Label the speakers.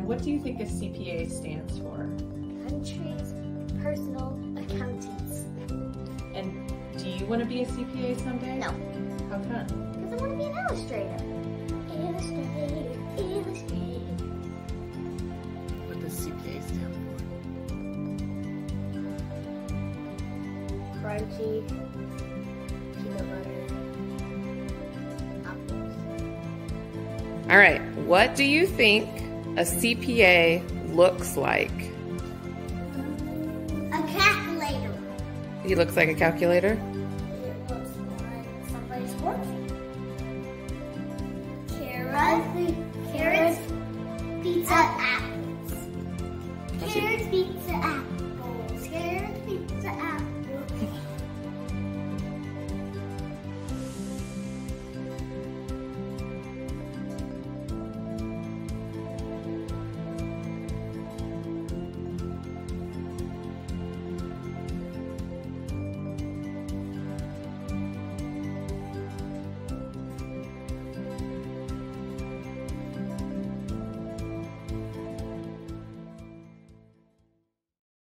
Speaker 1: what do you think a CPA stands for?
Speaker 2: Country's Personal Accountants.
Speaker 1: And do you want to be a CPA someday?
Speaker 2: No.
Speaker 1: How come?
Speaker 2: Because I want to be an illustrator. Illustrator.
Speaker 3: What does CPA stand for?
Speaker 2: Crunchy, peanut butter, apples.
Speaker 3: All right, what do you think a CPA looks like?
Speaker 2: A calculator.
Speaker 3: He looks like a calculator?
Speaker 2: It looks like somebody's working. Carrots, pizza, apples. Carrots, pizza, apples.